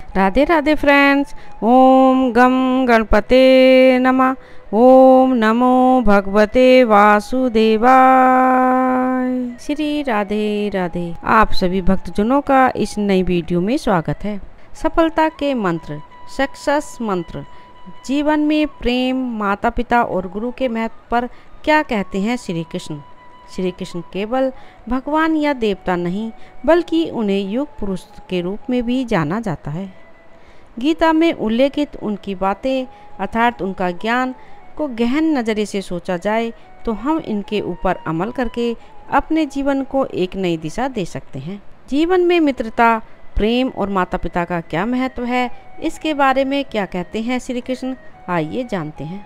Radhe Radhe friends. ओम गम गणपते नमः। ओम नमो भगवते वासुदेवाय। श्री राधे राधे। आप सभी भक्तजनों का इस नई वीडियो में स्वागत है। सफलता के मंत्र, सक्सेस मंत्र। जीवन में प्रेम, माता पिता और गुरु के महत्व पर क्या कहते हैं श्री कृष्ण। श्री कृष्ण केवल भगवान या देवता नहीं, बल्कि उन्हें युग पुरुष के रूप में भी जाना जाता है। गीता में उल्लेखित उनकी बातें अर्थात उनका ज्ञान को गहन नज़रिए से सोचा जाए तो हम इनके ऊपर अमल करके अपने जीवन को एक नई दिशा दे सकते हैं। जीवन में मित्रता, प्रेम और माता पिता का क्या महत्व है, इसके बारे में क्या कहते हैं श्री कृष्ण, आइए जानते हैं।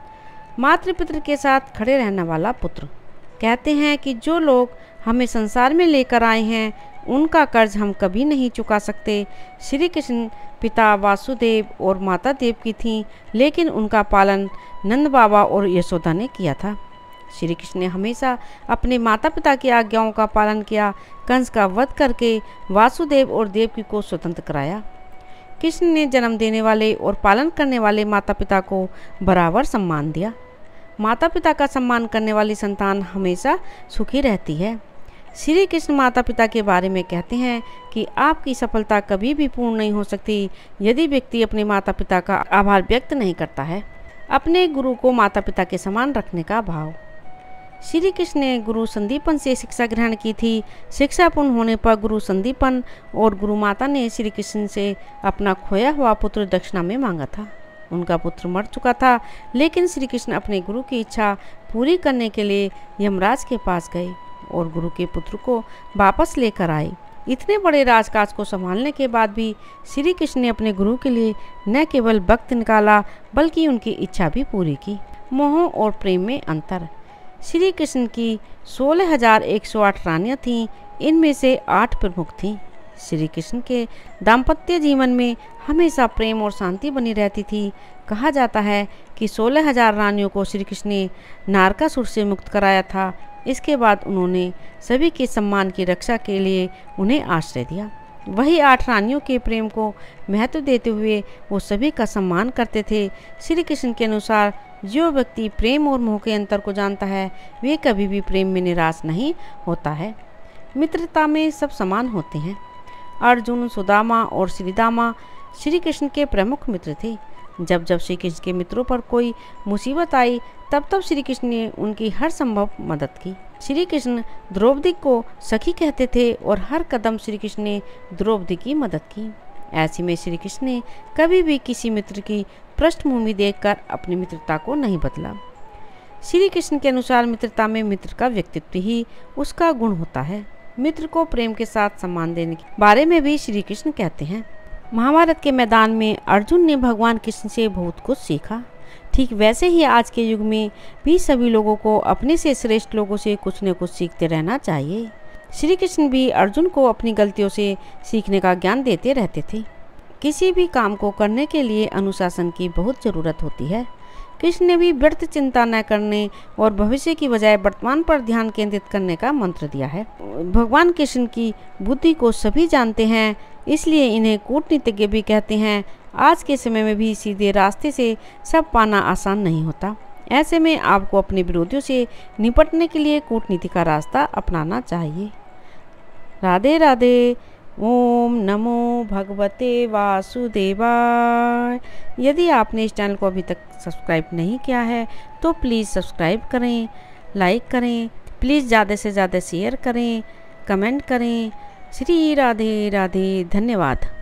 मातृ पितृ के साथ खड़े रहने वाला पुत्र। कहते हैं कि जो लोग हमें संसार में लेकर आए हैं उनका कर्ज हम कभी नहीं चुका सकते। श्री कृष्ण पिता वासुदेव और माता देवकी थीं, लेकिन उनका पालन नंद बाबा और यशोदा ने किया था। श्री कृष्ण ने हमेशा अपने माता पिता की आज्ञाओं का पालन किया। कंस का वध करके वासुदेव और देवकी को स्वतंत्र कराया। कृष्ण ने जन्म देने वाले और पालन करने वाले माता पिता को बराबर सम्मान दिया। माता पिता का सम्मान करने वाली संतान हमेशा सुखी रहती है। श्री कृष्ण माता पिता के बारे में कहते हैं कि आपकी सफलता कभी भी पूर्ण नहीं हो सकती यदि व्यक्ति अपने माता पिता का आभार व्यक्त नहीं करता है। अपने गुरु को माता पिता के समान रखने का भाव। श्री कृष्ण ने गुरु संदीपन से शिक्षा ग्रहण की थी। शिक्षा पूर्ण होने पर गुरु संदीपन और गुरु माता ने श्री कृष्ण से अपना खोया हुआ पुत्र दक्षिणा में मांगा था। उनका पुत्र मर चुका था, लेकिन श्री कृष्ण अपने गुरु की इच्छा पूरी करने के लिए यमराज के पास गए और गुरु के पुत्र को वापस लेकर आए। इतने बड़े राजकाज को संभालने के बाद भी श्री कृष्ण ने अपने गुरु के लिए न केवल वक्त निकाला बल्कि उनकी इच्छा भी पूरी की। मोह और प्रेम में अंतर। श्री कृष्ण की 16,108 रानियां थीं, इनमें से 8 प्रमुख थीं। श्री कृष्ण के दाम्पत्य जीवन में हमेशा प्रेम और शांति बनी रहती थी। कहा जाता है कि 16,000 रानियों को श्री कृष्ण ने नारकासुर से मुक्त कराया था। इसके बाद उन्होंने सभी के सम्मान की रक्षा के लिए उन्हें आश्रय दिया। वही 8 रानियों के प्रेम को महत्व देते हुए वो सभी का सम्मान करते थे। श्री कृष्ण के अनुसार जो व्यक्ति प्रेम और मोह के अंतर को जानता है वे कभी भी प्रेम में निराश नहीं होता है। मित्रता में सब समान होते हैं। अर्जुन, सुदामा और श्रीदामा श्री कृष्ण के प्रमुख मित्र थे। जब जब श्री कृष्ण के मित्रों पर कोई मुसीबत आई तब तब श्री कृष्ण ने उनकी हर संभव मदद की। श्री कृष्ण द्रौपदी को सखी कहते थे और हर कदम श्री कृष्ण ने द्रौपदी की मदद की। ऐसे में श्री कृष्ण ने कभी भी किसी मित्र की पृष्ठभूमि देखकर अपनी मित्रता को नहीं बदला। श्री कृष्ण के अनुसार मित्रता में मित्र का व्यक्तित्व ही उसका गुण होता है। मित्र को प्रेम के साथ सम्मान देने के बारे में भी श्री कृष्ण कहते हैं। महाभारत के मैदान में अर्जुन ने भगवान कृष्ण से बहुत कुछ सीखा। ठीक वैसे ही आज के युग में भी सभी लोगों को अपने से श्रेष्ठ लोगों से कुछ न कुछ सीखते रहना चाहिए। श्री कृष्ण भी अर्जुन को अपनी गलतियों से सीखने का ज्ञान देते रहते थे। किसी भी काम को करने के लिए अनुशासन की बहुत ज़रूरत होती है। कृष्ण ने भी व्यर्थ चिंता न करने और भविष्य की बजाय वर्तमान पर ध्यान केंद्रित करने का मंत्र दिया है। भगवान कृष्ण की बुद्धि को सभी जानते हैं, इसलिए इन्हें कूटनीतिज्ञ भी कहते हैं। आज के समय में भी सीधे रास्ते से सब पाना आसान नहीं होता। ऐसे में आपको अपने विरोधियों से निपटने के लिए कूटनीति का रास्ता अपनाना चाहिए। राधे राधे। ओम नमो भगवते वासुदेवाय। यदि आपने इस चैनल को अभी तक सब्सक्राइब नहीं किया है तो प्लीज़ सब्सक्राइब करें, लाइक करें, प्लीज़ ज़्यादा से ज़्यादा शेयर करें, कमेंट करें। श्री राधे राधे। धन्यवाद।